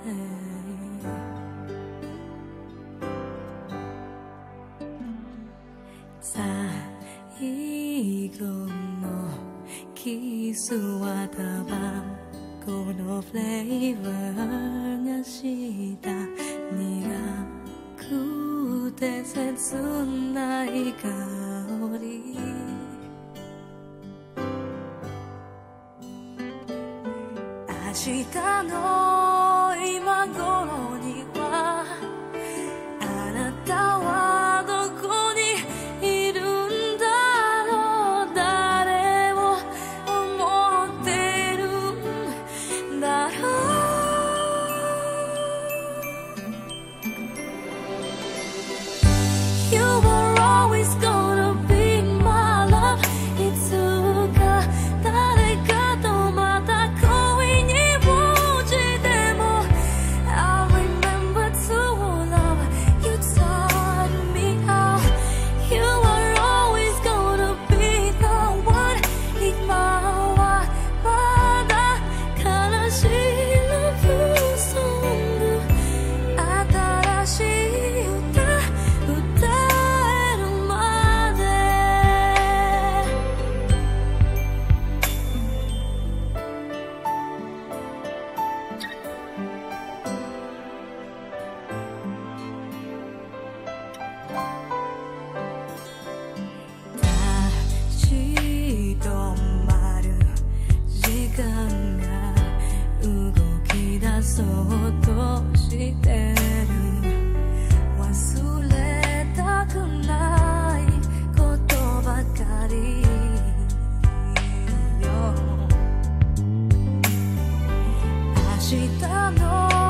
最後のキスはタバコのフレーバーがした苦くて切ない香り明日の今頃にはあなたはどこにいるんだろう誰を思ってるんだろうYou were always gonna be my love いつか誰かとまた恋に落ちても I remember to love You taught me how You are always gonna be the one 今はまだ悲しい Love song 新しい歌歌えるまで立ち止まる時間が動き出そうとしてる忘れたくないことばかりよ明日の